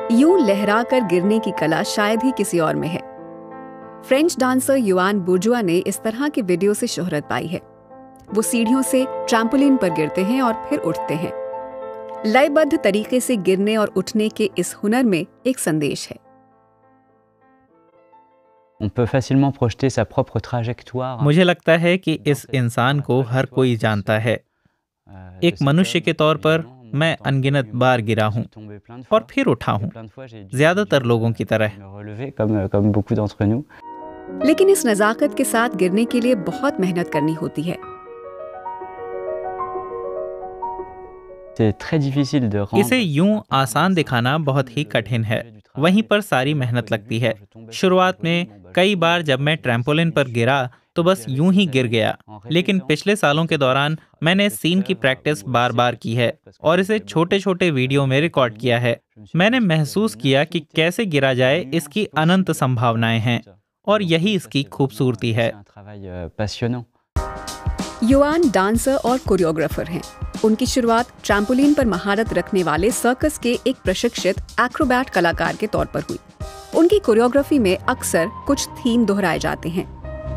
यूं लहरा कर गिरने की कला शायद ही किसी और में है। फ्रेंच डांसर युआन बुर्जुआ ने इस तरह के वीडियो से शोहरत पाई है। वो सीढ़ियों से ट्रैम्पोलिन पर गिरते हैं और फिर उठते हैं। लयबद्ध तरीके से गिरने और उठने के इस हुनर में एक संदेश है। मुझे लगता है कि इस इंसान को हर कोई जानता है। एक मनुष्य के तौर पर मैं अनगिनत बार गिरा हूँ और फिर उठा हूँ, ज्यादातर लोगों की तरह। लेकिन इस नजाकत के साथ गिरने के लिए बहुत मेहनत करनी होती है। इसे यूं आसान दिखाना बहुत ही कठिन है, वहीं पर सारी मेहनत लगती है। शुरुआत में कई बार जब मैं ट्रैम्पोलिन पर गिरा तो बस यूं ही गिर गया, लेकिन पिछले सालों के दौरान मैंने इस सीन की प्रैक्टिस बार बार की है और इसे छोटे छोटे वीडियो में रिकॉर्ड किया है। मैंने महसूस किया कि कैसे गिरा जाए इसकी अनंत संभावनाएं हैं और यही इसकी खूबसूरती है। युआन डांसर और कोरियोग्राफर हैं। उनकी शुरुआत ट्रैम्पोलिन पर महारत रखने वाले सर्कस के एक प्रशिक्षित एक्रोबैट कलाकार के तौर पर हुई। उनकी कोरियोग्राफी में अक्सर कुछ थीम दोहराए जाते हैं।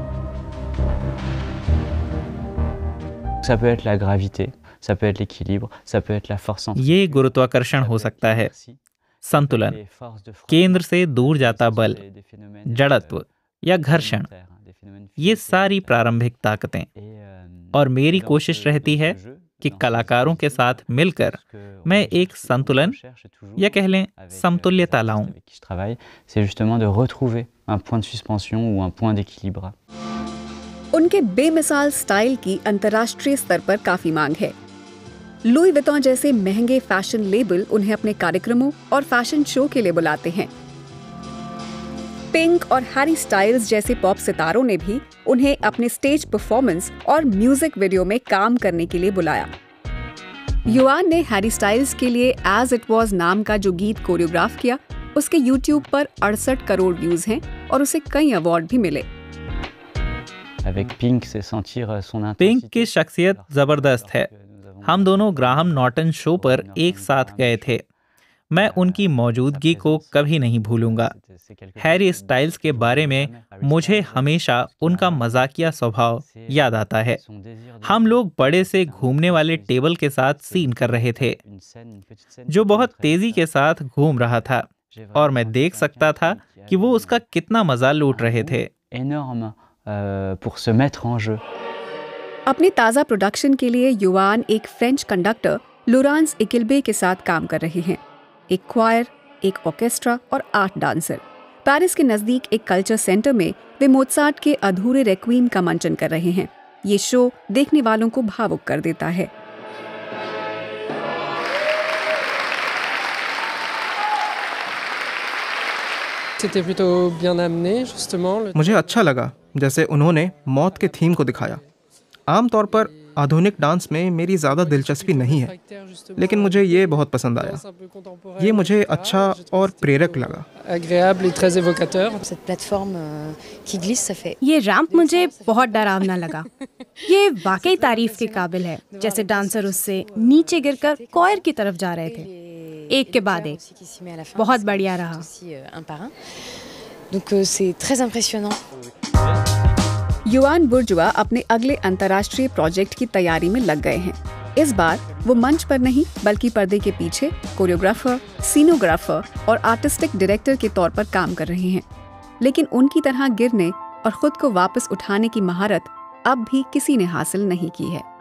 ये गुरुत्वाकर्षण हो सकता है, संतुलन, केंद्र से दूर जाता बल, जड़त्व या घर्षण, ये सारी प्रारंभिक ताकतें। और मेरी कोशिश रहती है कि कलाकारों के साथ मिलकर मैं एक संतुलन या कह लें समतुल्यता लाऊं। उनके बेमिसाल स्टाइल की अंतर्राष्ट्रीय स्तर पर काफी मांग है। लुई विटॉन जैसे महंगे फैशन लेबल उन्हें अपने कार्यक्रमों और फैशन शो के लिए बुलाते हैं। पिंक और हैरी स्टाइल्स जैसे पॉप सितारों ने भी उन्हें अपने स्टेज परफॉर्मेंस और म्यूजिक वीडियो में काम करने के लिए बुलाया। युआन ने हैरी स्टाइल्स के लिए एज इट वॉज नाम का जो गीत कोरियोग्राफ किया, उसके YouTube पर 68 करोड़ व्यूज हैं और उसे कई अवार्ड भी मिले। पिंक की शख्सियत जबरदस्त है। हम दोनों ग्राहम नॉर्टन शो पर एक साथ गए थे। मैं उनकी मौजूदगी को कभी नहीं भूलूंगा। हैरी स्टाइल्स के बारे में मुझे हमेशा उनका मजाकिया स्वभाव याद आता है। हम लोग बड़े से घूमने वाले टेबल के साथ सीन कर रहे थे, जो बहुत तेजी के साथ घूम रहा था, और मैं देख सकता था कि वो उसका कितना मजा लूट रहे थे। अपने ताज़ा प्रोडक्शन के लिए युआन एक फ्रेंच कंडक्टर लॉरेंस इकिलबे के साथ काम कर रहे हैं। एक क्वायर, एक ऑर्केस्ट्रा और 8 डांसर। पेरिस के नजदीक एक कल्चर सेंटर में वे मोत्सार्ट के अधूरे रेक्वीम का मंचन कर रहे हैं। ये शो देखने वालों को भावुक कर देता है। मुझे अच्छा लगा जैसे उन्होंने मौत के थीम को दिखाया। आमतौर पर आधुनिक डांस में मेरी ज़्यादा दिलचस्पी नहीं है, लेकिन मुझे ये बहुत पसंद आया। ये मुझे अच्छा और प्रेरक लगा। ये रैंप मुझे बहुत डरावना लगा। ये वाकई तारीफ के काबिल है, जैसे डांसर उससे नीचे गिरकर कॉयर की तरफ जा रहे थे, एक के बाद एक। बहुत बढ़िया रहा। युआन बुर्जुआ अपने अगले अंतर्राष्ट्रीय प्रोजेक्ट की तैयारी में लग गए हैं। इस बार वो मंच पर नहीं बल्कि पर्दे के पीछे कोरियोग्राफर, सीनोग्राफर और आर्टिस्टिक डायरेक्टर के तौर पर काम कर रहे हैं। लेकिन उनकी तरह गिरने और खुद को वापस उठाने की महारत अब भी किसी ने हासिल नहीं की है।